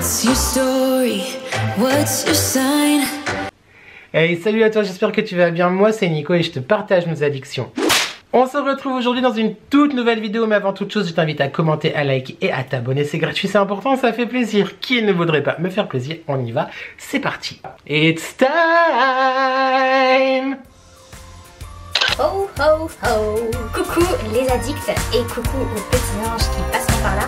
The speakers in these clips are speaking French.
What's your story? What's your sign? Hey, salut à toi, j'espère que tu vas bien. Moi c'est Nico et je te partage mes addictions. On se retrouve aujourd'hui dans une toute nouvelle vidéo, mais avant toute chose je t'invite à commenter, à liker et à t'abonner. C'est gratuit, c'est important, ça fait plaisir. Qui ne voudrait pas me faire plaisir? On y va, c'est parti. It's time. Ho ho ho! Coucou les addicts et coucou aux petits anges qui passeront par là.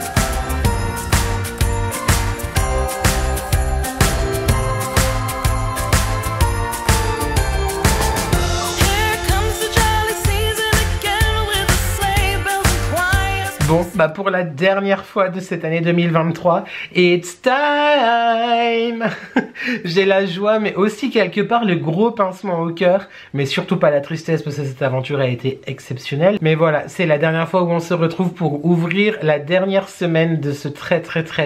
Bon, bah pour la dernière fois de cette année 2023, it's time. J'ai la joie, mais aussi quelque part le gros pincement au cœur, mais surtout pas la tristesse parce que cette aventure a été exceptionnelle. Mais voilà, c'est la dernière fois où on se retrouve pour ouvrir la dernière semaine de ce très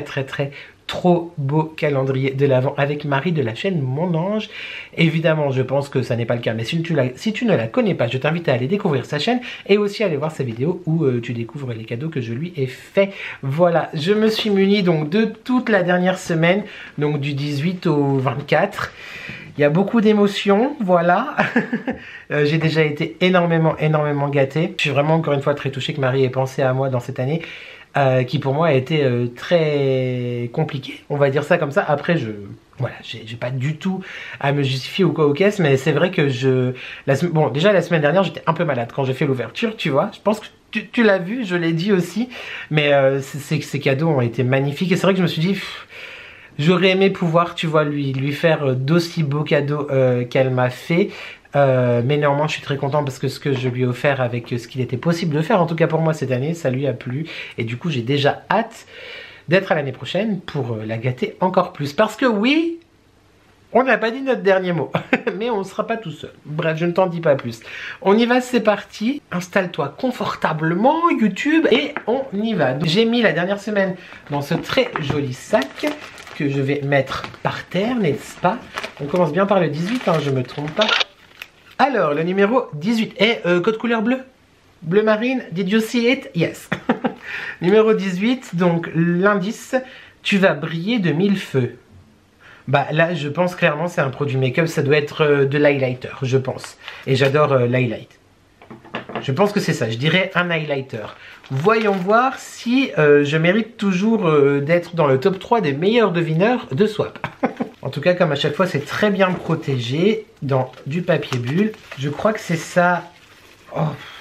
trop beau calendrier de l'Avent avec Marie de la chaîne Mon Ange. Évidemment, je pense que ça n'est pas le cas, mais si tu ne la connais pas, je t'invite à aller découvrir sa chaîne et aussi à aller voir sa vidéo où tu découvres les cadeaux que je lui ai fait. Voilà, je me suis muni donc de toute la dernière semaine, donc du 18 au 24. Il y a beaucoup d'émotions, voilà. J'ai déjà été énormément gâtée. Je suis vraiment encore une fois très touchée que Marie ait pensé à moi dans cette année. Qui pour moi a été très compliqué, on va dire ça comme ça. Après voilà, j'ai pas du tout à me justifier ou quoi aux caisses, mais c'est vrai que bon, déjà la semaine dernière j'étais un peu malade quand j'ai fait l'ouverture, tu vois. Je pense que tu l'as vu, je l'ai dit aussi, mais ces cadeaux ont été magnifiques et c'est vrai que je me suis dit j'aurais aimé pouvoir, tu vois, lui faire d'aussi beaux cadeaux qu'elle m'a fait. Mais néanmoins je suis très content parce que ce que je lui ai offert avec ce qu'il était possible de faire, en tout cas pour moi cette année, ça lui a plu. Et du coup j'ai déjà hâte d'être à l'année prochaine pour la gâter encore plus. Parce que oui, on n'a pas dit notre dernier mot, mais on ne sera pas tout seul. Bref, je ne t'en dis pas plus. On y va, c'est parti. Installe-toi confortablement, YouTube, et on y va. J'ai mis la dernière semaine dans ce très joli sac que je vais mettre par terre, n'est-ce pas? On commence bien par le 18, hein, je me trompe pas. Alors, le numéro 18. Et code couleur bleu? Bleu marine, did you see it? Yes. Numéro 18, donc l'indice, tu vas briller de 1000 feux. Bah là, je pense clairement c'est un produit make-up, ça doit être de l'highlighter, je pense. Et j'adore l'highlight. Je pense que c'est ça, je dirais un highlighter. Voyons voir si je mérite toujours d'être dans le top 3 des meilleurs devineurs de Swap. En tout cas, comme à chaque fois, c'est très bien protégé dans du papier bulle. Je crois que c'est ça. Oh.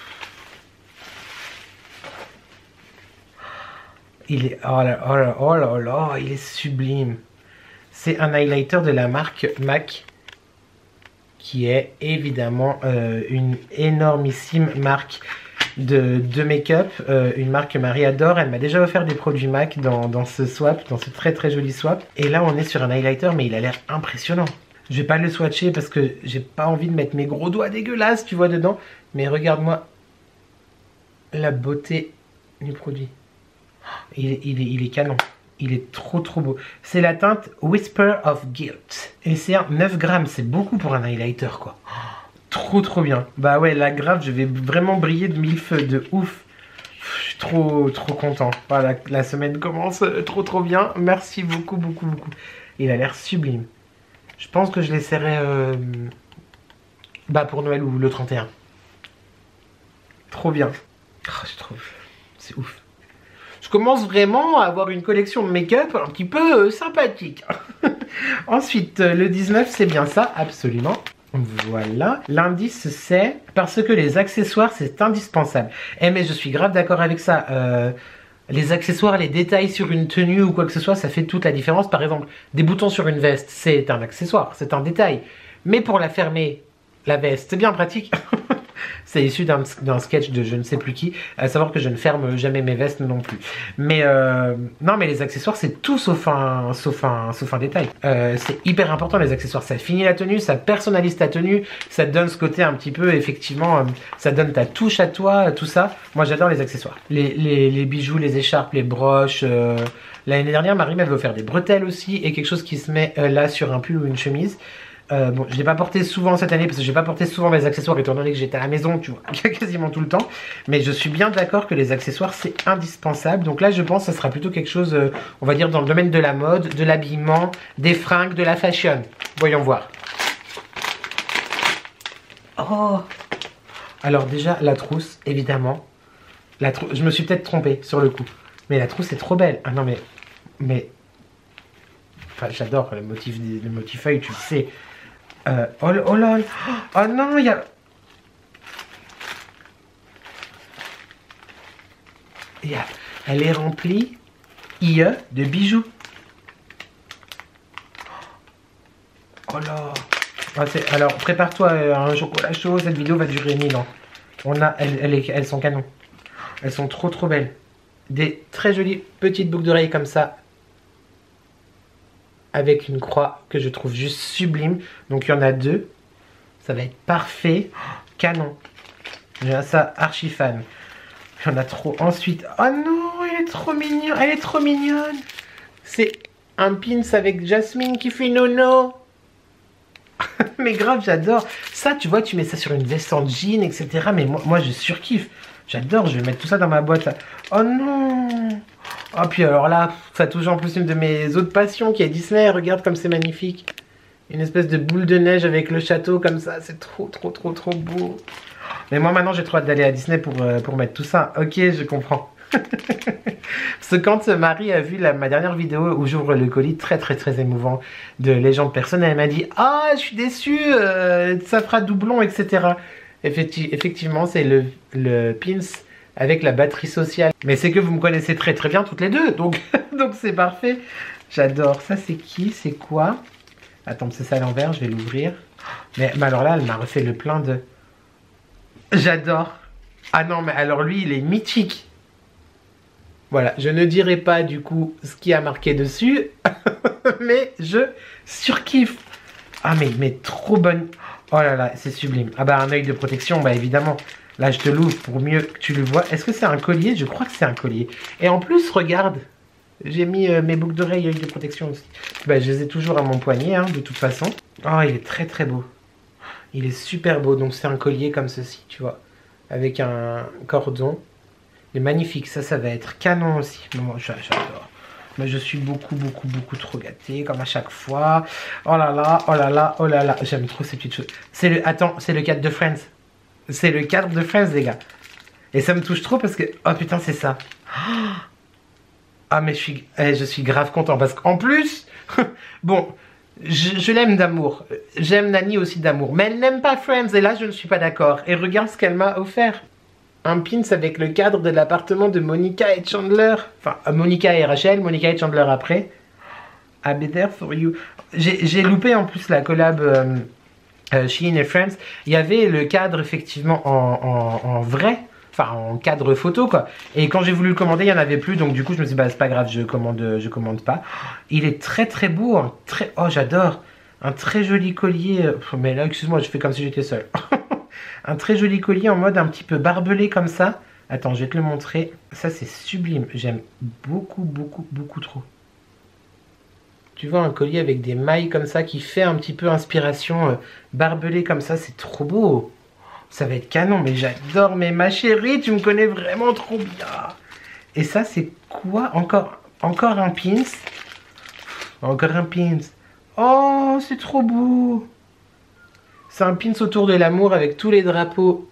Il est... Oh là là, il est sublime. C'est un highlighter de la marque MAC, qui est évidemment une énormissime marque de make-up, une marque que Marie adore. Elle m'a déjà offert des produits MAC dans ce swap, dans ce très joli swap. Et là on est sur un highlighter, mais il a l'air impressionnant. Je vais pas le swatcher parce que j'ai pas envie de mettre mes gros doigts dégueulasses, tu vois, dedans. Mais regarde-moi la beauté du produit. Il est canon. Il est trop beau. C'est la teinte Whisper of Guilt. Et c'est un 9 grammes, c'est beaucoup pour un highlighter quoi. Trop bien. Bah ouais, là grave, je vais vraiment briller de 1000 feux, de ouf. Je suis trop content. Voilà, la semaine commence trop bien. Merci beaucoup. Il a l'air sublime. Je pense que je l'essaierai bah pour Noël ou le 31. Trop bien. Oh, je trouve. C'est ouf. Je commence vraiment à avoir une collection de make-up un petit peu sympathique. Ensuite, le 19, c'est bien ça, absolument. Voilà, l'indice c'est parce que les accessoires c'est indispensable. Eh mais je suis grave d'accord avec ça. Les accessoires, les détails sur une tenue ou quoi que ce soit, ça fait toute la différence. Par exemple, des boutons sur une veste, c'est un accessoire, c'est un détail. Mais pour la fermer, la veste, c'est bien pratique. C'est issu d'un sketch de je ne sais plus qui, à savoir que je ne ferme jamais mes vestes non plus. Mais non, mais les accessoires c'est tout sauf un détail. C'est hyper important les accessoires, ça finit la tenue, ça personnalise ta tenue, ça te donne ce côté un petit peu, effectivement, ça donne ta touche à toi, tout ça. Moi j'adore les accessoires. Les bijoux, les écharpes, les broches. L'année dernière, Marie m'avait offert des bretelles aussi et quelque chose qui se met là sur un pull ou une chemise. Bon, je l'ai pas porté souvent cette année parce que j'ai pas porté souvent mes accessoires étant donné que j'étais à la maison, tu vois, quasiment tout le temps. Mais je suis bien d'accord que les accessoires c'est indispensable. Donc là, je pense que ça sera plutôt quelque chose, on va dire, dans le domaine de la mode, de l'habillement, des fringues, de la fashion. Voyons voir. Oh! Alors déjà, la trousse, évidemment. Je me suis peut-être trompée sur le coup. Mais la trousse est trop belle. Ah non, mais... Enfin, j'adore le motif feuille, tu le sais. Oh lol. Oh non, il y a... Elle est remplie, de bijoux. Oh là. Ah, alors, prépare-toi à un chocolat chaud. Cette vidéo va durer 1000 ans. Elles sont canons. Elles sont trop belles. Des très jolies petites boucles d'oreilles comme ça. Avec une croix que je trouve juste sublime. Donc il y en a 2. Ça va être parfait. Canon. J'ai ça archi fan. Il y en a trop. Ensuite, oh non, elle est trop mignonne. Elle est trop mignonne. C'est un pins avec Jasmine qui fait nono. Mais grave, j'adore. Ça, tu vois, tu mets ça sur une veste en jean, etc. Mais moi je surkiffe. J'adore, je vais mettre tout ça dans ma boîte. Là. Oh non. Oh, puis alors là, ça touche en plus une de mes autres passions qui est Disney. Regarde comme c'est magnifique. Une espèce de boule de neige avec le château comme ça. C'est trop beau. Mais moi maintenant, j'ai trop hâte d'aller à Disney pour mettre tout ça. Ok, je comprends. Parce que quand Marie a vu ma dernière vidéo où j'ouvre le colis, très émouvant, de Légende personnelle, elle m'a dit « Ah, je suis déçue, ça fera doublon, etc. » Effectivement, c'est le pins avec la batterie sociale. Mais c'est que vous me connaissez très bien toutes les deux, donc c'est parfait. J'adore. Ça, c'est qui? C'est quoi? Attends, c'est ça à l'envers, je vais l'ouvrir. Mais alors là, elle m'a refait le plein de... J'adore. Ah non, mais alors lui, il est mythique. Voilà, je ne dirai pas du coup ce qui a marqué dessus, mais je surkiffe. Ah mais trop bonne. Oh là là, c'est sublime. Ah bah un œil de protection, bah évidemment. Là je te l'ouvre pour mieux que tu le vois. Est-ce que c'est un collier? Je crois que c'est un collier. Et en plus, regarde, j'ai mis mes boucles d'oreilles, œil de protection aussi. Bah je les ai toujours à mon poignet, hein, de toute façon. Oh, il est très beau. Il est super beau, donc c'est un collier comme ceci, tu vois. Avec un cordon. Il est magnifique, ça va être canon aussi. Moi, j'adore. Mais je suis beaucoup trop gâtée, comme à chaque fois. Oh là là. J'aime trop ces petites choses. Attends, c'est le cadre de Friends. C'est le cadre de Friends, les gars. Et ça me touche trop parce que... Oh putain, c'est ça. Ah, mais je suis grave content parce qu'en plus... Bon, je l'aime d'amour. J'aime Nani aussi d'amour. Mais elle n'aime pas Friends et là, je ne suis pas d'accord. Et regarde ce qu'elle m'a offert. Un pins avec le cadre de l'appartement de Monica et Chandler. Enfin, Monica et Rachel, Monica et Chandler après. I'll be there for you. J'ai loupé en plus la collab Shein et Friends. Il y avait le cadre effectivement en vrai. Enfin, en cadre photo quoi. Et quand j'ai voulu le commander, il n'y en avait plus. Donc du coup, je me suis dit, bah c'est pas grave, je commande pas. Il est très beau. Hein, oh, j'adore. Un très joli collier. Mais là, excuse-moi, je fais comme si j'étais seule. Un très joli collier en mode un petit peu barbelé comme ça. Attends, je vais te le montrer. Ça, c'est sublime. J'aime beaucoup trop. Tu vois, un collier avec des mailles comme ça qui fait un petit peu inspiration barbelé comme ça. C'est trop beau. Ça va être canon, mais j'adore. Mais ma chérie, tu me connais vraiment trop bien. Et ça, c'est quoi? Encore un pins. Encore un pins. Oh, c'est trop beau. C'est un pins autour de l'amour avec tous les drapeaux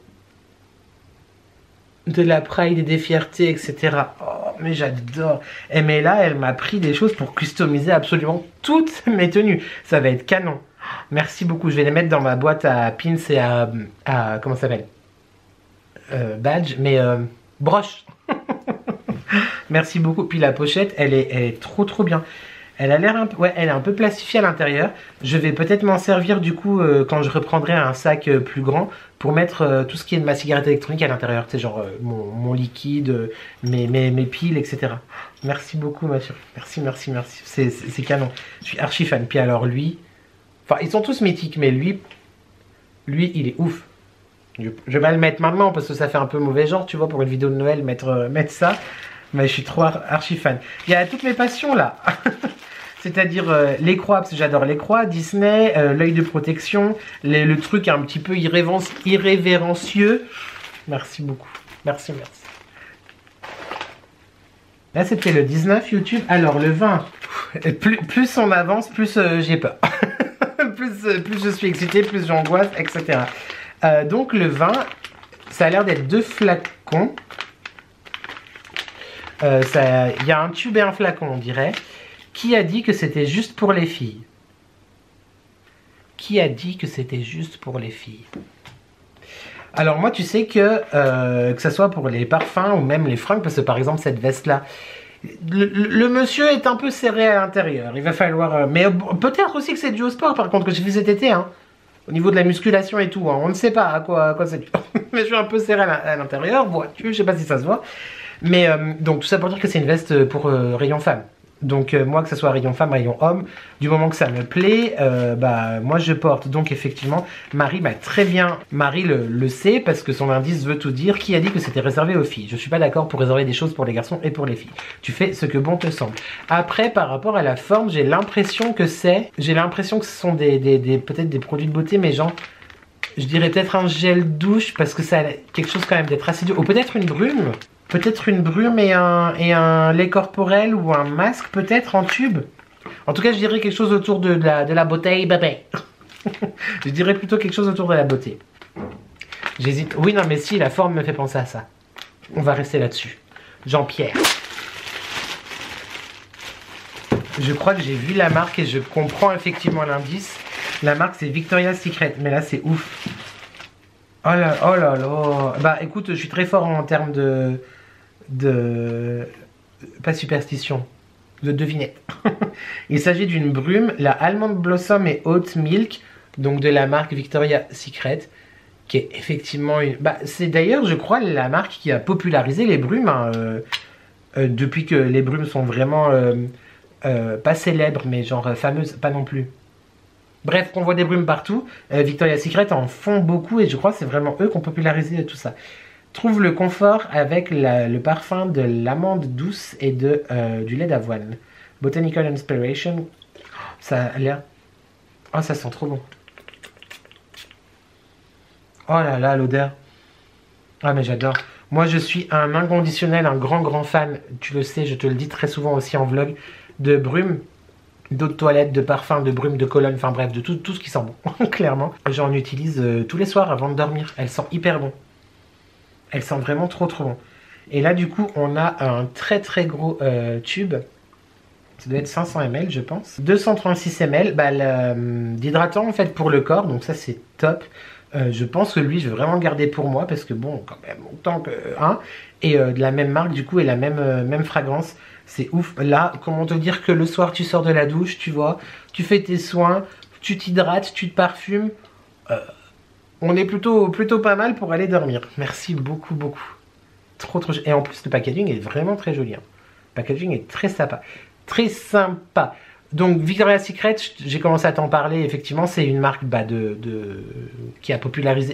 de la Pride et des fiertés, etc. Oh, mais j'adore. Et mais là, elle m'a pris des choses pour customiser absolument toutes mes tenues. Ça va être canon. Merci beaucoup. Je vais les mettre dans ma boîte à pins et à comment ça s'appelle? Badge, mais broche. Merci beaucoup. Puis la pochette, elle est trop bien. Elle a l'air un peu, ouais, elle est un peu plastifiée à l'intérieur. Je vais peut-être m'en servir du coup quand je reprendrai un sac plus grand pour mettre tout ce qui est de ma cigarette électronique à l'intérieur. Tu sais, genre mon liquide, mes piles, etc. Merci beaucoup ma chérie. Merci. C'est canon. Je suis archi fan. Puis alors lui, enfin ils sont tous mythiques, mais lui il est ouf. Je vais pas le mettre maintenant parce que ça fait un peu mauvais genre, tu vois, pour une vidéo de Noël mettre ça. Mais je suis trop archi fan. Il y a toutes mes passions là. C'est-à-dire les croix, parce que j'adore les croix, Disney, l'œil de protection, le truc un petit peu irrévérencieux. Merci beaucoup. Merci, merci. Là, c'était le 19 YouTube. Alors, le 20, plus on avance, plus j'ai peur. plus je suis excitée, plus j'angoisse, etc. Donc, le 20, ça a l'air d'être 2 flacons. Il y a un tube et un flacon, on dirait. Qui a dit que c'était juste pour les filles? Qui a dit que c'était juste pour les filles? Alors moi, tu sais que ce soit pour les parfums ou même les fringues, parce que par exemple cette veste-là, le monsieur est un peu serré à l'intérieur. Il va falloir... mais peut-être aussi que c'est dû au sport, par contre, que j'ai fait cet été, hein. Au niveau de la musculation et tout, hein. On ne sait pas à quoi c'est dû. Mais je suis un peu serré à l'intérieur, vois-tu, je sais pas si ça se voit. Mais donc tout ça pour dire que c'est une veste pour rayon femme. Donc moi, que ce soit rayon femme, rayon homme, du moment que ça me plaît, moi je porte. Donc effectivement, Marie m'a très bien... Marie le sait parce que son indice veut tout dire. Qui a dit que c'était réservé aux filles? Je suis pas d'accord pour réserver des choses pour les garçons et pour les filles. Tu fais ce que bon te semble. Après, par rapport à la forme, j'ai l'impression que c'est... J'ai l'impression que ce sont peut-être des produits de beauté, mais genre... Je dirais peut-être un gel douche parce que ça a quelque chose quand même d'être acidieux. Ou peut-être une brume. Peut-être une brume et un lait corporel ou un masque peut-être en tube. En tout cas, je dirais quelque chose autour de la bouteille bébé. Je dirais plutôt quelque chose autour de la beauté. J'hésite. Oui, non, mais si, la forme me fait penser à ça. On va rester là-dessus. Jean-Pierre. Je crois que j'ai vu la marque et je comprends effectivement l'indice. La marque, c'est Victoria's Secret. Mais là, c'est ouf. Oh là là. Bah, écoute, je suis très fort en termes de pas superstition, de devinette. Il s'agit d'une brume, la Almond Blossom et Oat Milk, donc de la marque Victoria's Secret, qui est effectivement une... Bah, c'est d'ailleurs, je crois, la marque qui a popularisé les brumes, hein, depuis que les brumes sont vraiment pas célèbres, mais genre fameuses, pas non plus. Bref, qu'on voit des brumes partout, Victoria's Secret en font beaucoup et je crois que c'est vraiment eux qui ont popularisé tout ça. Trouve le confort avec le parfum de l'amande douce et du lait d'avoine. Botanical Inspiration. Ça a l'air... Oh, ça sent trop bon. Oh là là, l'odeur. Ah, mais j'adore. Moi, je suis un inconditionnel, un grand fan, tu le sais, je te le dis très souvent aussi en vlog, de brume, d'eau de toilette, de parfum, de brume, de cologne, enfin bref, de tout ce qui sent bon, clairement. J'en utilise tous les soirs avant de dormir. Elle sent hyper bon. Elle sent vraiment trop bon. Et là, du coup, on a un très gros tube. Ça doit être 500 ml, je pense. 236 ml, d'hydratant en fait pour le corps, donc ça c'est top. Je pense que lui, je vais vraiment le garder pour moi parce que bon, quand même, autant que... Hein, et de la même marque, du coup, et la même fragrance. C'est ouf. Là, comment te dire que le soir, tu sors de la douche, tu vois, tu fais tes soins, tu t'hydrates, tu te parfumes. On est plutôt pas mal pour aller dormir. Merci beaucoup. Trop. Et en plus, le packaging est vraiment très joli. Hein. Le packaging est très sympa. Très sympa. Donc, Victoria's Secret, j'ai commencé à t'en parler. Effectivement, c'est une marque qui a popularisé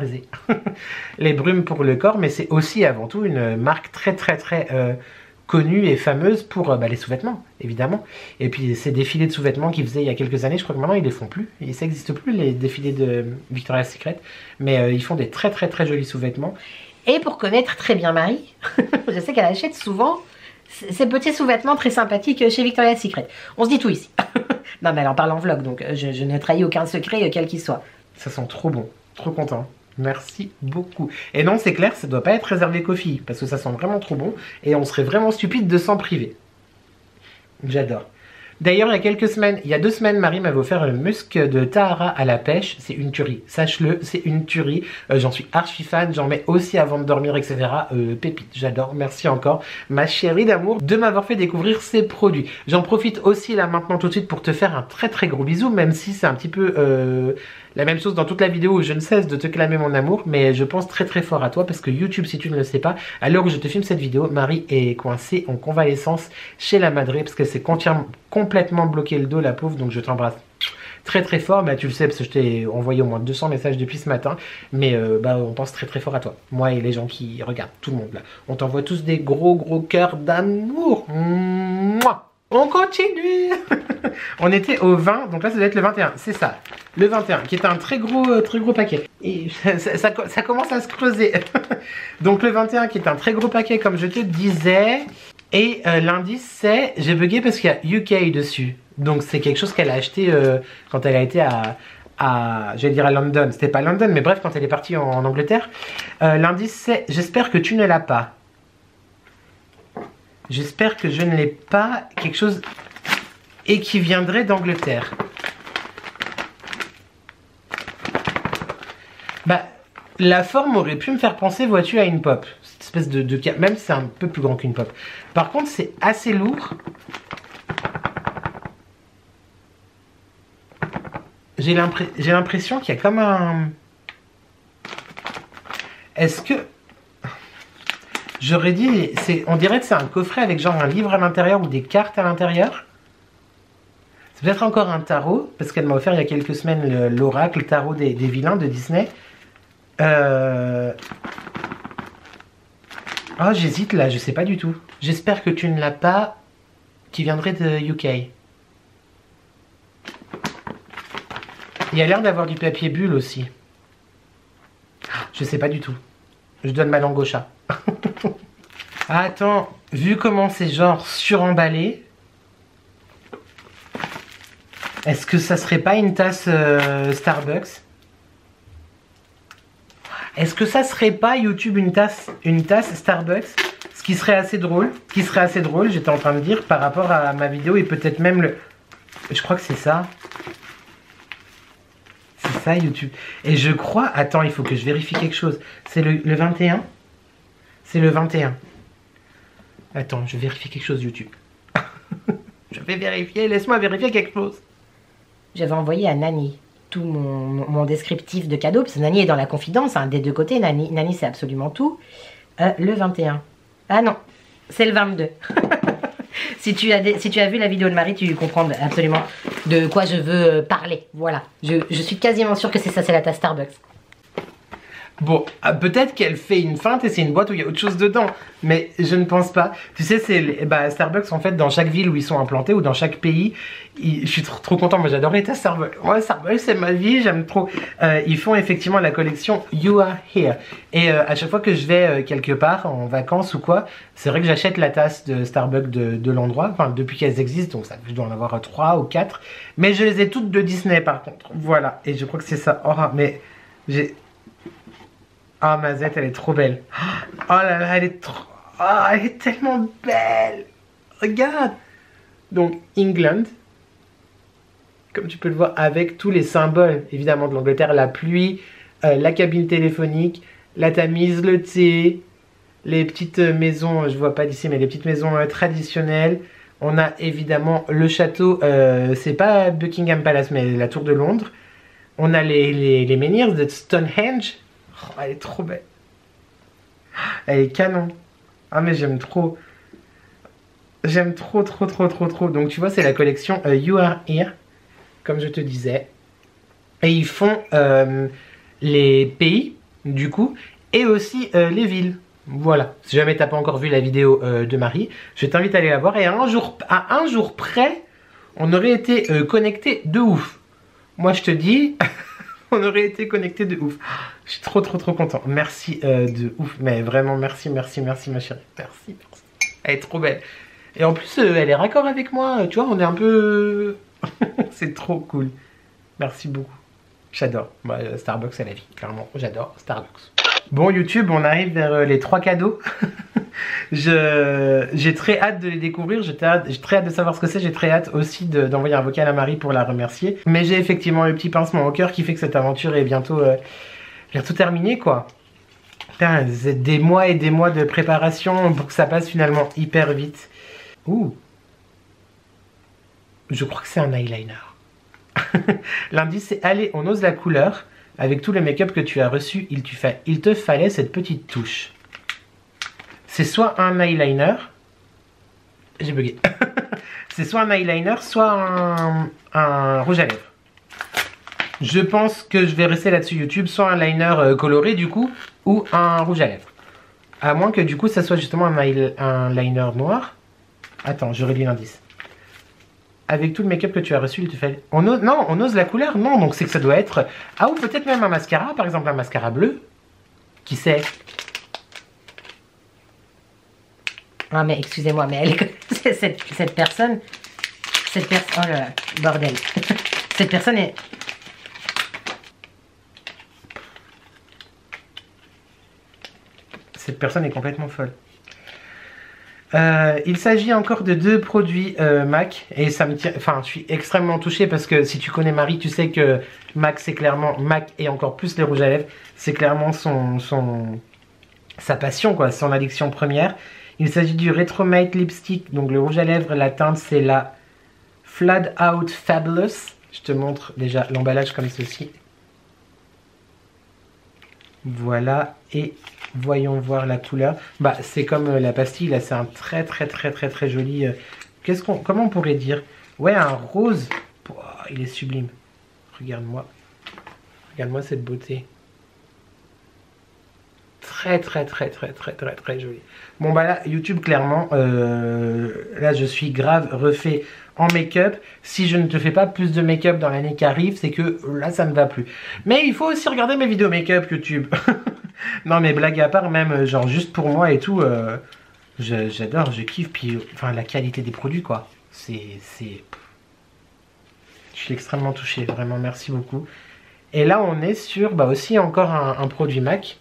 les brumes pour le corps. Mais c'est aussi, avant tout, une marque très connue et fameuse pour les sous-vêtements, évidemment. Et puis, ces défilés de sous-vêtements qu'ils faisaient il y a quelques années, je crois que maintenant, ils les font plus. Et ça n'existe plus, les défilés de Victoria's Secret. Mais ils font des très jolis sous-vêtements. Et pour connaître très bien Marie, je sais qu'elle achète souvent ces petits sous-vêtements très sympathiques chez Victoria's Secret. On se dit tout ici. Non, mais elle en parle en vlog, donc je ne trahis aucun secret, quel qu'il soit. Ça sent trop bon. Trop content. Merci beaucoup. Et non, c'est clair, ça doit pas être réservé qu'aux filles, parce que ça sent vraiment trop bon, et on serait vraiment stupide de s'en priver. J'adore. D'ailleurs, il y a 2 semaines, Marie m'avait offert le musc de Tahara à la pêche. C'est une tuerie. Sache-le, c'est une tuerie. J'en suis archi fan. J'en mets aussi avant de dormir, etc. Pépite, j'adore. Merci encore, ma chérie d'amour, de m'avoir fait découvrir ces produits. J'en profite aussi là maintenant tout de suite pour te faire un très gros bisou, même si c'est un petit peu la même chose dans toute la vidéo où je ne cesse de te clamer mon amour. Mais je pense très fort à toi parce que YouTube, si tu ne le sais pas, à l'heure où je te filme cette vidéo, Marie est coincée en convalescence chez la Madré parce qu'elle s'est complètement bloqué le dos, la pauvre, donc je t'embrasse très fort. Mais tu le sais parce que je t'ai envoyé au moins 200 messages depuis ce matin, mais on pense très fort à toi, moi et les gens qui regardent, tout le monde là, on t'envoie tous des gros cœurs d'amour. Mouah. On continue. On était au 20, donc là ça doit être le 21, c'est ça. Le 21, qui est un très gros paquet. Et ça commence à se creuser. Donc le 21 qui est un très gros paquet comme je te disais. Et l'indice c'est, j'ai bugué parce qu'il y a UK dessus. Donc c'est quelque chose qu'elle a acheté quand elle a été je vais dire à London. C'était pas London, mais bref, quand elle est partie en Angleterre. L'indice c'est, j'espère que tu ne l'as pas. J'espère que je ne l'ai pas. Quelque chose et qui viendrait d'Angleterre. Bah, la forme aurait pu me faire penser, vois-tu, à une pop. Cette espèce de même si c'est un peu plus grand qu'une pop. Par contre, c'est assez lourd. J'ai l'impression qu'il y a comme un... Est-ce que... J'aurais dit, on dirait que c'est un coffret avec genre un livre à l'intérieur ou des cartes à l'intérieur. C'est peut-être encore un tarot, parce qu'elle m'a offert il y a quelques semaines l'oracle tarot des vilains de Disney. Oh, j'hésite là, je sais pas du tout. J'espère que tu ne l'as pas, qui viendrait de UK. Il y a l'air d'avoir du papier bulle aussi. Je sais pas du tout. Je donne ma langue au chat. Attends, vu comment c'est genre suremballé, est-ce que ça serait pas une tasse Starbucks? Est-ce que ça serait pas YouTube une tasse Starbucks? Ce qui serait assez drôle. J'étais en train de dire par rapport à ma vidéo et peut-être même le... Je crois que c'est ça. C'est ça YouTube. Et je crois... Attends, il faut que je vérifie quelque chose. C'est le 21? C'est le 21. Attends, je vérifie quelque chose YouTube. Je vais vérifier, laisse-moi vérifier quelque chose. J'avais envoyé à Nani tout mon descriptif de cadeau, parce que Nani est dans la confidence, hein, des deux côtés. Nani c'est absolument tout. Le 21. Ah non, c'est le 22. Si tu as vu la vidéo de Marie, tu comprends absolument de quoi je veux parler. Voilà, je suis quasiment sûre que c'est ça, c'est la tasse Starbucks. Bon, peut-être qu'elle fait une feinte et c'est une boîte où il y a autre chose dedans, mais je ne pense pas. Tu sais, c'est Starbucks en fait dans chaque ville où ils sont implantés ou dans chaque pays. Je suis trop content, moi j'adore les tasses Starbucks. Moi Starbucks c'est ma vie, j'aime trop. Ils font effectivement la collection You Are Here. Et à chaque fois que je vais quelque part en vacances ou quoi, c'est vrai que j'achète la tasse de Starbucks de l'endroit, enfin depuis qu'elles existent, donc ça, je dois en avoir 3 ou 4. Mais je les ai toutes de Disney par contre, voilà. Et je crois que c'est ça. Oh, mais j'ai... Ah, Mazette, elle est trop belle. Oh là là, elle est trop... Oh, elle est tellement belle. Regarde. Donc, England. Comme tu peux le voir, avec tous les symboles, évidemment, de l'Angleterre. La pluie, la cabine téléphonique, la Tamise, le thé, les petites maisons, je vois pas d'ici, mais les petites maisons traditionnelles. On a évidemment le château, c'est pas Buckingham Palace, mais la tour de Londres. On a les menhirs de Stonehenge. Oh, elle est trop belle. Elle est canon. Ah mais j'aime trop. J'aime trop. Donc tu vois c'est la collection You Are Here. Comme je te disais. Et ils font les pays du coup. Et aussi les villes. Voilà. Si jamais t'as pas encore vu la vidéo de Marie, je t'invite à aller la voir. Et à un jour près, on aurait été connectés de ouf. Moi je te dis... On aurait été connectés de ouf. Je suis trop content. Merci de ouf. Mais vraiment, merci ma chérie. Merci. Elle est trop belle. Et en plus, elle est raccord avec moi. Tu vois, on est un peu... C'est trop cool. Merci beaucoup. J'adore. Moi, Starbucks, c'est la vie. Clairement, j'adore Starbucks. Bon, YouTube, on arrive vers les 3 cadeaux. J'ai très hâte de les découvrir, j'ai très hâte de savoir ce que c'est, j'ai très hâte aussi d'envoyer un vocal à Marie pour la remercier. Mais j'ai effectivement le petit pincement au cœur qui fait que cette aventure est bientôt terminée quoi. Putain, c'est des mois et des mois de préparation pour que ça passe finalement hyper vite. Ouh. Je crois que c'est un eyeliner. L'indice c'est allez, on ose la couleur. Avec tout le make-up que tu as reçu, il te fallait cette petite touche. C'est soit un eyeliner. J'ai bugué. C'est soit un eyeliner, soit un rouge à lèvres. Je pense que je vais rester là-dessus YouTube. Soit un liner coloré du coup, ou un rouge à lèvres. À moins que du coup ça soit justement un liner noir. Attends, je relis l'indice. avec tout le make-up que tu as reçu, il te fait... Non, on ose la couleur? Non, donc c'est que ça doit être... Ah, ou peut-être même un mascara, par exemple un mascara bleu. Qui sait? Ah mais excusez-moi, mais elle est... cette personne... Oh là là, bordel. Cette personne est... Cette personne est complètement folle. Il s'agit encore de 2 produits MAC et ça me tient, enfin je suis extrêmement touchée parce que si tu connais Marie, tu sais que MAC c'est clairement, MAC et encore plus les rouges à lèvres, c'est clairement sa passion quoi, son addiction première. Il s'agit du Retro Matte Lipstick, donc le rouge à lèvres, la teinte c'est la Flood Out Fabulous. Je te montre déjà l'emballage comme ceci. Voilà, et voyons voir la couleur. Bah c'est comme la pastille, là c'est un très joli... comment on pourrait dire? Ouais, un rose. Oh, il est sublime. Regarde-moi. Regarde-moi cette beauté. Très joli. Bon bah là, YouTube clairement, là je suis grave refait en make-up. Si je ne te fais pas plus de make-up dans l'année qui arrive, c'est que là ça ne va plus. Mais il faut aussi regarder mes vidéos make-up YouTube. Non mais blague à part, même genre juste pour moi et tout, j'adore, je kiffe. Puis enfin la qualité des produits quoi, je suis extrêmement touchée, vraiment merci beaucoup. Et là on est sur bah aussi encore un produit MAC.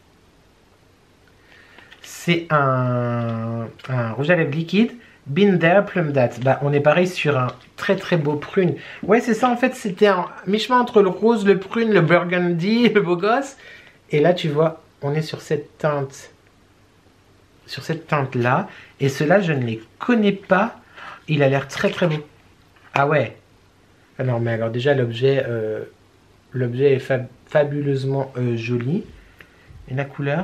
C'est un rouge à lèvres liquide, Been There Plum That. Bah, on est pareil sur un très beau prune. Ouais, c'est ça en fait, c'était un mi-chemin entre le rose, le prune, le burgundy, le beau gosse. Et là, tu vois, on est sur cette teinte. Sur cette teinte-là. Et ceux-là, je ne les connais pas. Il a l'air très beau. Ah ouais. Alors, mais alors déjà, l'objet est fabuleusement joli. Et la couleur...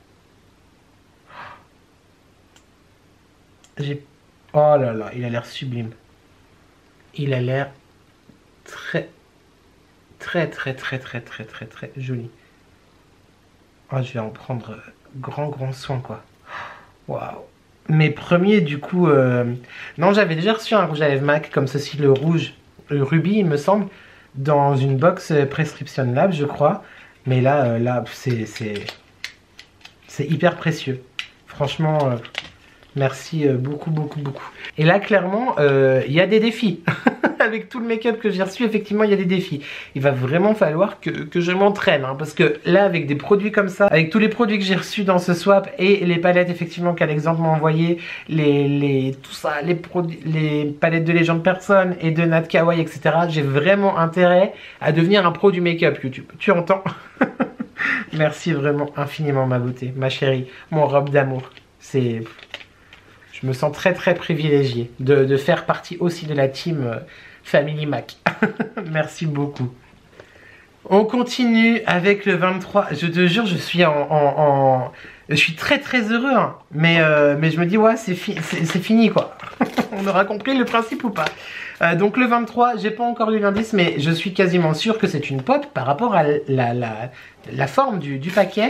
Oh là là, il a l'air sublime. Il a l'air très joli. Oh, je vais en prendre grand soin quoi. Waouh. Mes premiers du coup... Non, j'avais déjà reçu un rouge à lèvres MAC comme ceci, le rouge, le rubis il me semble, dans une box Prescription Lab je crois. Mais là, c'est hyper précieux. Franchement... Merci beaucoup. Et là, clairement, il y a des défis. Avec tout le make-up que j'ai reçu, effectivement, il y a des défis. Il va vraiment falloir que je m'entraîne. Hein, parce que là, avec des produits comme ça, avec tous les produits que j'ai reçus dans ce swap et les palettes, effectivement, qu'Alexandre m'a envoyé, tout ça, les palettes de Légende Personne et de Nat Kawaii, etc. J'ai vraiment intérêt à devenir un pro du make-up YouTube. Tu entends? Merci vraiment infiniment, ma beauté, ma chérie, mon robe d'amour. Je me sens très privilégiée de faire partie aussi de la team Family Mac. Merci beaucoup. On continue avec le 23. Je te jure, je suis je suis très heureux. Hein. Mais je me dis, ouais, c'est fini quoi. On aura compris le principe ou pas. Donc le 23, j'ai pas encore lu l'indice, mais je suis quasiment sûr que c'est une pop par rapport à la forme du paquet.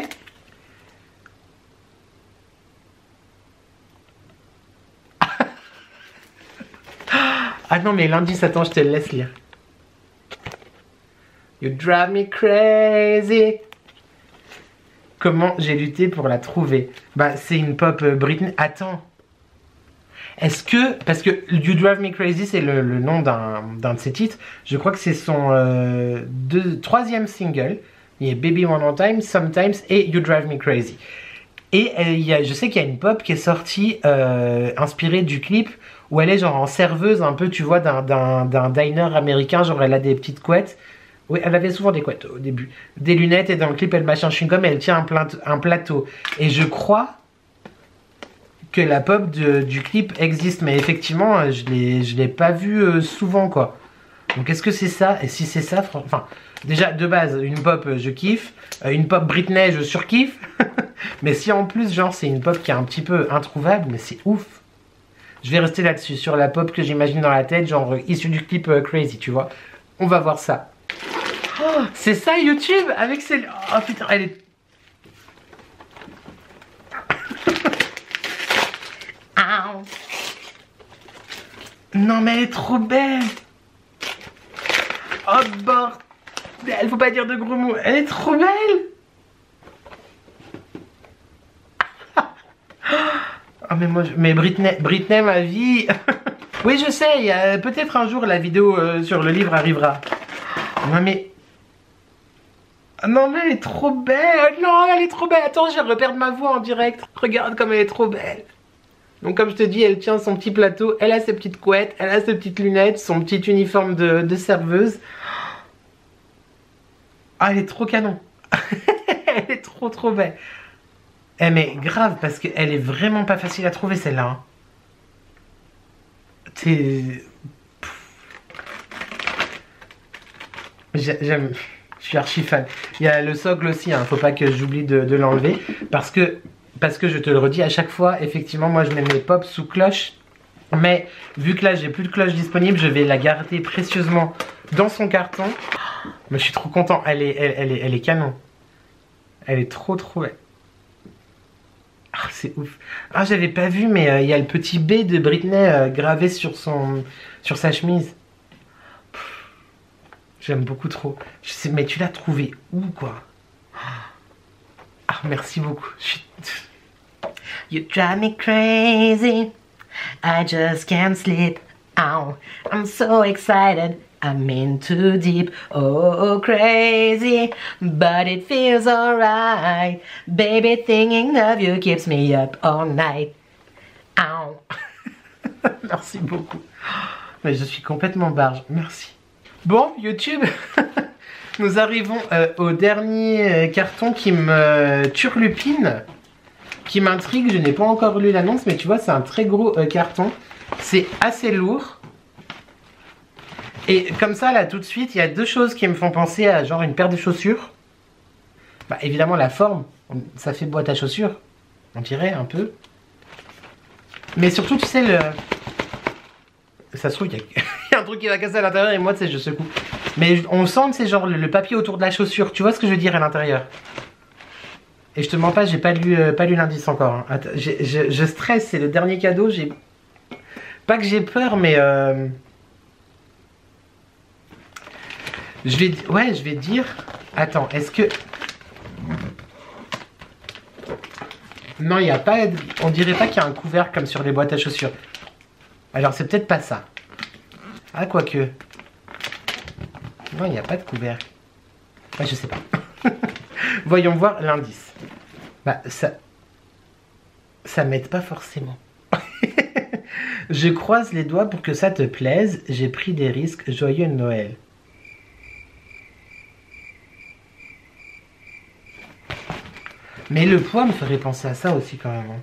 Ah non mais l'indice, attends, je te le laisse lire. You drive me crazy. Comment j'ai lutté pour la trouver? Bah c'est une pop Britney. Attends. Est-ce que... Parce que You Drive Me Crazy c'est le nom d'un de ses titres. Je crois que c'est son troisième single. Il y a Baby One More Time, Sometimes et You Drive Me Crazy. Et je sais qu'il y a une pop qui est sortie inspirée du clip où elle est genre en serveuse un peu, tu vois, d'un diner américain, genre elle a des petites couettes. Oui, elle avait souvent des couettes au début. Des lunettes et dans le clip elle mâche un chewing-gum et elle tient un plateau. Et je crois que la pop du clip existe, mais effectivement je l'ai pas vu souvent quoi. Donc est-ce que c'est ça? Et si c'est ça, enfin déjà de base une pop je kiffe, une pop Britney je surkiffe. Mais si en plus genre c'est une pop qui est un petit peu introuvable, mais c'est ouf. Je vais rester là-dessus, sur la pop que j'imagine dans la tête, genre issue du clip Crazy, tu vois. On va voir ça. Oh, c'est ça YouTube avec ces... Oh putain, elle est... Non mais elle est trop belle. Oh bordel, faut pas dire de gros mots. Elle est trop belle. Oh mais moi, mais Britney ma vie. Oui je sais, peut-être un jour la vidéo sur le livre arrivera. Non mais... Non mais elle est trop belle. Non elle est trop belle. Attends, je vais reperdre ma voix en direct. Regarde comme elle est trop belle. Donc comme je te dis, elle tient son petit plateau, elle a ses petites couettes, elle a ses petites lunettes, son petit uniforme de serveuse. Ah, elle est trop canon. Elle est trop belle. Eh mais grave, parce qu'elle est vraiment pas facile à trouver celle-là. Hein. J'aime, je suis archi fan. Il y a le socle aussi, hein. Faut pas que j'oublie de l'enlever. Parce que je te le redis à chaque fois, effectivement, moi je mets mes pops sous cloche. Mais vu que là j'ai plus de cloche disponible, je vais la garder précieusement dans son carton. Mais je suis trop content, elle est canon. Elle est trop belle. Ah, c'est ouf. Ah, j'avais pas vu, mais il y a le petit B de Britney gravé sur sa chemise. J'aime beaucoup trop. Je sais, mais tu l'as trouvé où, quoi? Ah, merci beaucoup. You drive me crazy. I just can't sleep. Ow. I'm so excited. I'm in too deep. Oh, crazy. But it feels alright. Baby, thinking of you keeps me up all night. Ow. Merci beaucoup. Mais je suis complètement barge. Merci. Bon, YouTube. Nous arrivons au dernier carton qui me turlupine, qui m'intrigue. Je n'ai pas encore lu l'annonce, mais tu vois, c'est un très gros carton. C'est assez lourd. Et comme ça, là, tout de suite, il y a deux choses qui me font penser à genre une paire de chaussures. Bah, évidemment, la forme, ça fait boîte à chaussures. On dirait un peu. Mais surtout, tu sais, ça se trouve, il y a un truc qui va casser à l'intérieur et moi, tu sais, je secoue. Mais on sent que c'est genre le papier autour de la chaussure. Tu vois ce que je veux dire à l'intérieur? Et je te mens pas, j'ai pas lu l'indice encore. Hein. Attends, je stresse, c'est le dernier cadeau. Pas que j'ai peur, mais... je vais dire... Attends, est-ce que... Non, il n'y a pas... On dirait pas qu'il y a un couvercle comme sur les boîtes à chaussures. Alors, c'est peut-être pas ça. Ah, quoique... Non, il n'y a pas de couvercle. Ah, je sais pas. Voyons voir l'indice. Bah, ça m'aide pas forcément. Je croise les doigts pour que ça te plaise. J'ai pris des risques. Joyeux Noël. Mais le poids me ferait penser à ça aussi quand même.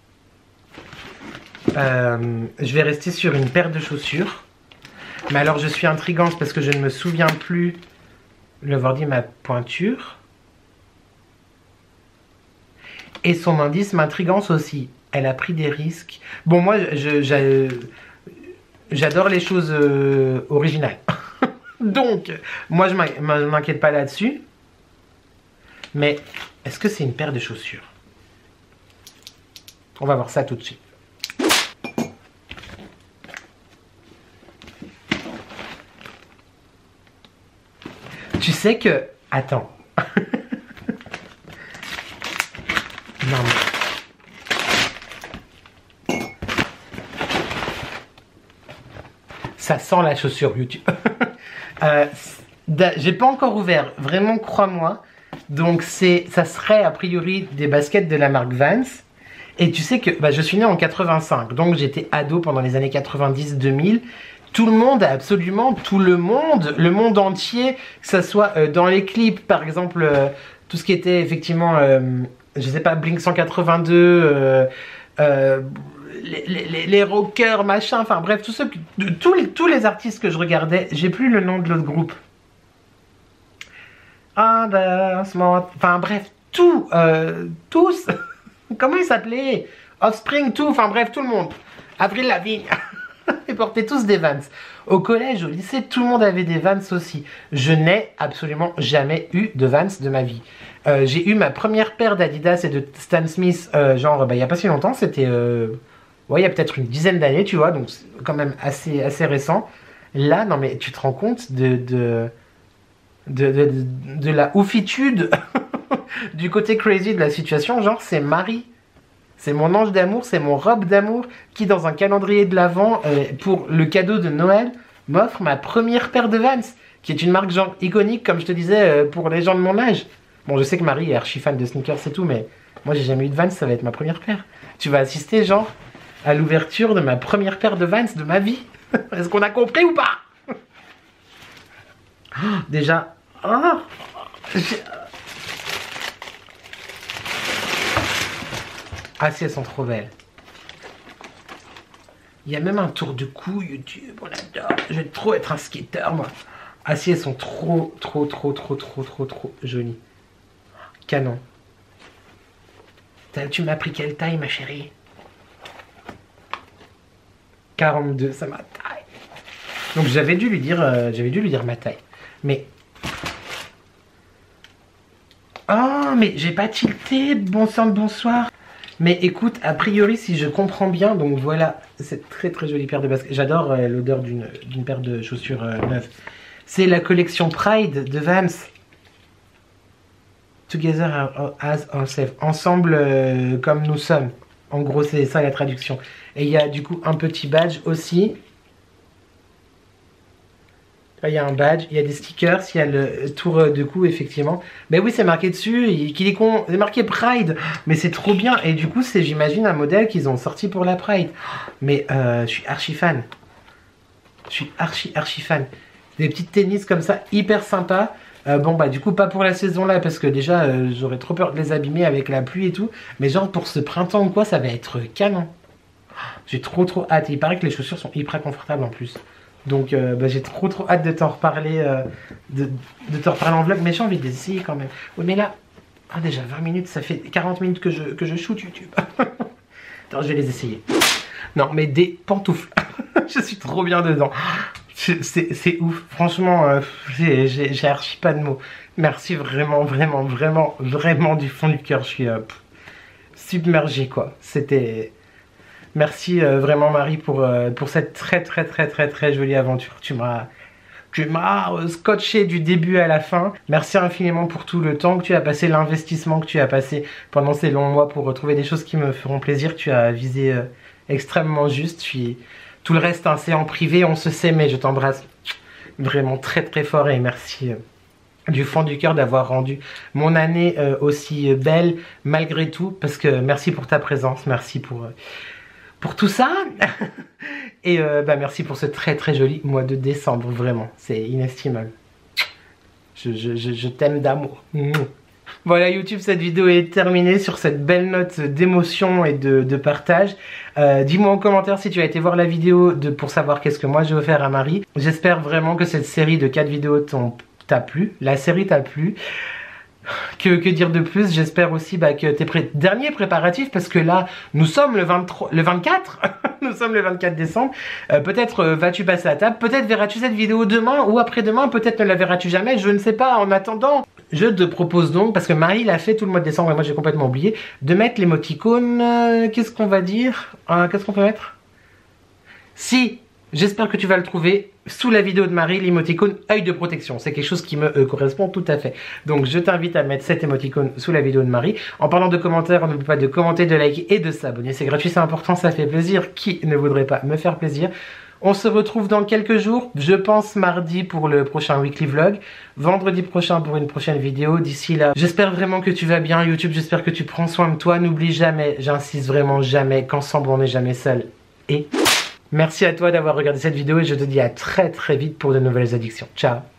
Je vais rester sur une paire de chaussures. Mais alors je suis intrigante parce que je ne me souviens plus l'avoir dit ma pointure. Et son indice m'intrigance aussi. Elle a pris des risques. Bon, moi, j'adore les choses originales. Donc, moi, je m'inquiète pas là-dessus. Mais, est-ce que c'est une paire de chaussures? On va voir ça tout de suite. Tu sais que... Attends. Non, mais... Ça sent la chaussure YouTube. J'ai pas encore ouvert, vraiment crois-moi. Donc ça serait a priori des baskets de la marque Vans. Et tu sais que je suis né en 85, donc j'étais ado pendant les années 90-2000. Tout le monde, absolument tout le monde entier, que ça soit dans les clips, par exemple, tout ce qui était effectivement, je sais pas, Blink 182, les rockers, machin, enfin bref, tous les artistes que je regardais, j'ai plus le nom de l'autre groupe. Enfin bref, tous, comment ils s'appelaient? Offspring, tout, enfin bref, tout le monde. Avril Lavigne. Ils portaient tous des Vans. Au collège, au lycée, tout le monde avait des Vans aussi. Je n'ai absolument jamais eu de Vans de ma vie. J'ai eu ma première paire d'Adidas et de Stan Smith, genre, il n'y a pas si longtemps, c'était Ouais, il y a peut-être une dizaine d'années, tu vois, donc c'est quand même assez récent. Là, non mais tu te rends compte de la oufitude du côté crazy de la situation. Genre, c'est Marie. C'est mon ange d'amour, c'est mon robe d'amour qui, dans un calendrier de l'Avent, pour le cadeau de Noël, m'offre ma première paire de Vans, qui est une marque genre iconique, comme je te disais, pour les gens de mon âge. Bon, je sais que Marie est archi fan de sneakers et tout, mais moi, j'ai jamais eu de Vans, ça va être ma première paire. Tu vas assister, genre, à l'ouverture de ma première paire de Vans de ma vie. Est-ce qu'on a compris ou pas? Déjà... Oh, ah si, elles sont trop belles. Il y a même un tour de cou YouTube, on adore. Je vais trop être un skater, moi. Ah si, elles sont trop jolies. Canon. Tu m'as pris quelle taille, ma chérie? 42, ça ma taille. Donc j'avais dû lui dire ma taille. Mais... Oh, mais j'ai pas tilté, bon sang de bonsoir. Mais écoute, a priori, si je comprends bien, donc voilà, cette très jolie paire de baskets. J'adore l'odeur d'une paire de chaussures neuves. C'est la collection Pride de Vans. Together as ourselves. Ensemble comme nous sommes. En gros, c'est ça la traduction. Et il y a du coup un petit badge aussi. Là, il y a un badge, il y a des stickers, il y a le tour de cou, effectivement. Mais oui, c'est marqué dessus, qu'il est con, c'est marqué Pride. Mais c'est trop bien. Et du coup, c'est, j'imagine, un modèle qu'ils ont sorti pour la Pride. Mais je suis archi fan. Je suis archi fan. Des petites tennis comme ça, hyper sympa. Bon, bah, du coup, pas pour la saison là, parce que déjà, j'aurais trop peur de les abîmer avec la pluie et tout. Mais genre, pour ce printemps ou quoi, ça va être canon. J'ai trop hâte. Et il paraît que les chaussures sont hyper confortables en plus. Donc bah, j'ai trop hâte de t'en reparler, de t'en reparler en vlog, mais j'ai envie d'essayer quand même. Oui, mais là, déjà 20 minutes, ça fait 40 minutes que je shoot YouTube. Attends, je vais les essayer. Non, mais des pantoufles. Je suis trop bien dedans. C'est ouf. Franchement, j'ai archi pas de mots. Merci vraiment du fond du cœur. Je suis submergé, quoi. C'était... Merci vraiment Marie pour cette très jolie aventure. Tu m'as scotché du début à la fin. Merci infiniment pour tout le temps que tu as passé, l'investissement que tu as passé pendant ces longs mois pour retrouver des choses qui me feront plaisir. Tu as visé extrêmement juste. Tout le reste, hein, c'est en privé, on se sait, mais je t'embrasse vraiment très fort et merci du fond du cœur d'avoir rendu mon année aussi belle malgré tout. Parce que merci pour ta présence, merci pour tout ça. Et bah merci pour ce très joli mois de décembre, vraiment, c'est inestimable. Je t'aime d'amour. Voilà YouTube, cette vidéo est terminée sur cette belle note d'émotion et de partage. Dis-moi en commentaire si tu as été voir la vidéo pour savoir qu'est-ce que moi j'ai offert à Marie. J'espère vraiment que cette série de 4 vidéos t'a plu, la série t'a plu. Que dire de plus? J'espère aussi que tes derniers préparatifs, parce que là nous sommes le 24 nous sommes le 24 décembre. Peut-être vas-tu passer à table, peut-être verras-tu cette vidéo demain ou après-demain, peut-être ne la verras-tu jamais, je ne sais pas. En attendant, je te propose donc, parce que Marie l'a fait tout le mois de décembre et moi j'ai complètement oublié, de mettre l'émoticône, qu'est-ce qu'on va dire, qu'est-ce qu'on peut mettre? Si, j'espère que tu vas le trouver sous la vidéo de Marie, l'émoticône œil de protection. C'est quelque chose qui me correspond tout à fait. Donc je t'invite à mettre cet émoticône sous la vidéo de Marie. En parlant de commentaires, n'oublie pas de commenter, de liker et de s'abonner. C'est gratuit, c'est important, ça fait plaisir. Qui ne voudrait pas me faire plaisir? On se retrouve dans quelques jours, je pense mardi pour le prochain weekly vlog, vendredi prochain pour une prochaine vidéo. D'ici là, j'espère vraiment que tu vas bien YouTube, j'espère que tu prends soin de toi. N'oublie jamais, j'insiste vraiment jamais, qu'ensemble on n'est jamais seul. Et... merci à toi d'avoir regardé cette vidéo et je te dis à très vite pour de nouvelles addictions. Ciao!